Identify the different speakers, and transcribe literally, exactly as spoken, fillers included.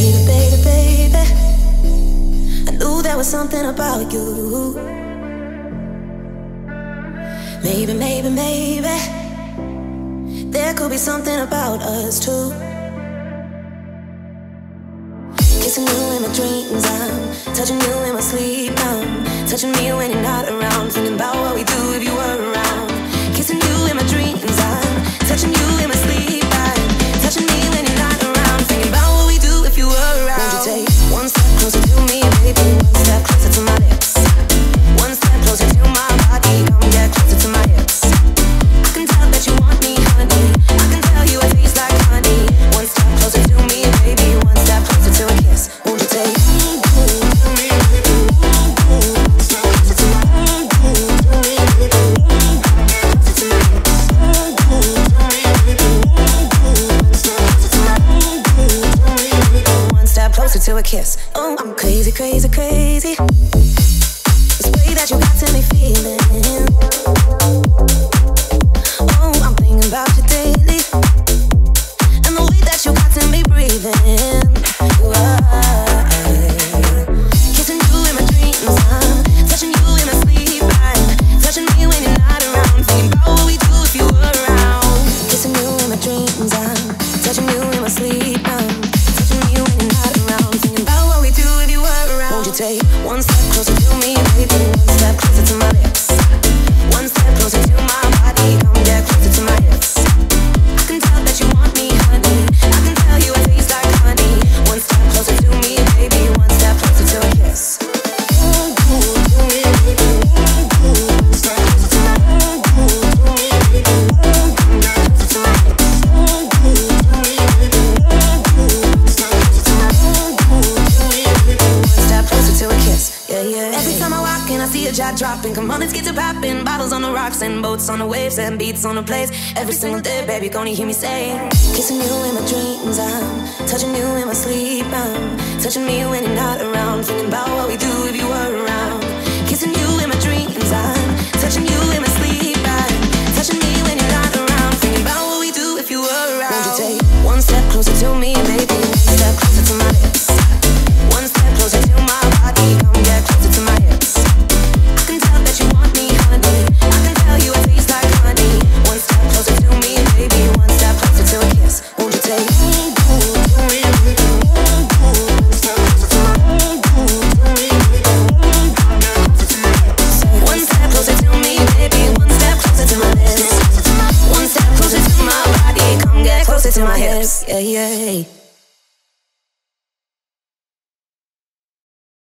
Speaker 1: Baby, baby, baby, I knew there was something about you. Maybe, maybe, maybe there could be something about us too. Kissing you in my dreams, I'm touching you in my sleep. I'm touching me when you're not around, thinking about what we do if you were around. Kissing you in my dreams, I'm touching you in my sleep. I'm touching me when you're not around, thinking about what we do if you were around. Won't you take one step closer to me, baby? One step closer to my lips. One step closer to my body. Come get closer to my hips. I can tell that you want me, honey. I can tell you it tastes like honey. One step closer to me, baby. One step closer to a kiss. Won't you take to a kiss? Oh, I'm crazy, crazy, crazy. This way that you got to me feeling. Oh, I'm thinking about you daily, and the way that you got to me breathing. Whoa. Kissing you in my dreams, I'm touching you in my sleep. I'm touching me when you're not around, thinking about what we do if you were around. Kissing you in my dreams, I'm touching you in my sleep. I'm take one step closer to me, baby. One step closer to my lips. One step closer to my body. Come get closer to my hips. I can tell that you want me, honey. I can tell you it tastes like honey. One step closer to me, baby. One step closer to a kiss. Jack dropping, come on, let's get to popping. Bottles on the rocks and boats on the waves and beats on the place. Every single day, baby, gonna hear me say, kissing you in my dreams, I'm touching you in my sleep. I'm touching me when you're not around, thinking about